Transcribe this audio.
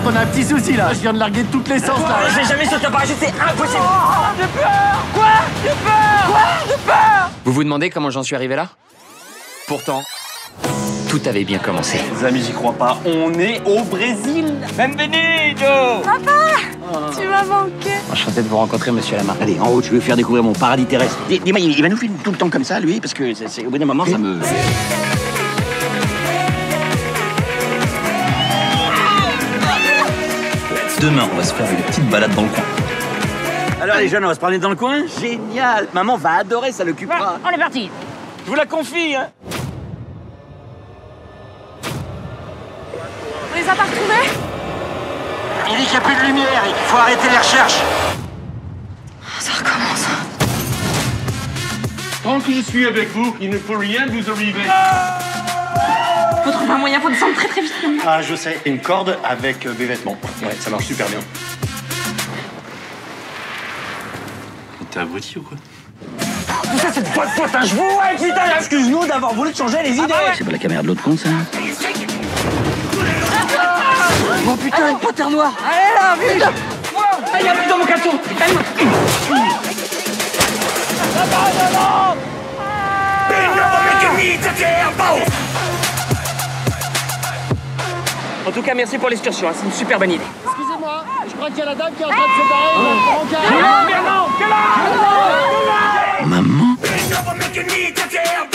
qu'on a un petit souci là. Je viens de larguer toutes les sens là. Je vais jamais sauter en parachute, c'est impossible. J'ai peur. Quoi? J'ai peur. Quoi? J'ai peur. Vous vous demandez comment j'en suis arrivé là? Pourtant, tout avait bien commencé. Les amis, j'y crois pas. On est au Brésil. Bienvenido. Papa, tu m'as manqué. Enchanté de vous rencontrer, monsieur Lama. Allez, en haut, tu veux faire découvrir mon paradis terrestre. Dis-moi, il va nous filmer tout le temps comme ça, lui, parce que au bout d'un moment, ça me... Demain, on va se faire une petite balade dans le coin. Alors, les jeunes, on va se promener dans le coin? Génial! Maman va adorer, ça l'occupera. On est parti. Je vous la confie, hein. On les a pas retrouvés? Il dit qu'il n'y a plus de lumière et qu'il faut arrêter les recherches. Ça recommence. Tant que je suis avec vous, il ne faut rien vous arriver. Faut trouver un moyen pour descendre très vite. Ah, je sais. Une corde avec des vêtements. Ouais, ça marche super bien. T'es abruti ou quoi? Tout ça, c'est de votre faute, hein. Je vous ouais, putain. Excuse-nous d'avoir voulu te changer les idées. C'est pas la caméra de l'autre con, ça? Oh putain, une panthère noire. Allez là, vite. Il y a plus dans mon caleçon. En tout cas, merci pour l'excursion, hein. C'est une super bonne idée. Excusez-moi, je crois qu'il y a la dame qui est en train de se barrer. Mais non, que là. Maman?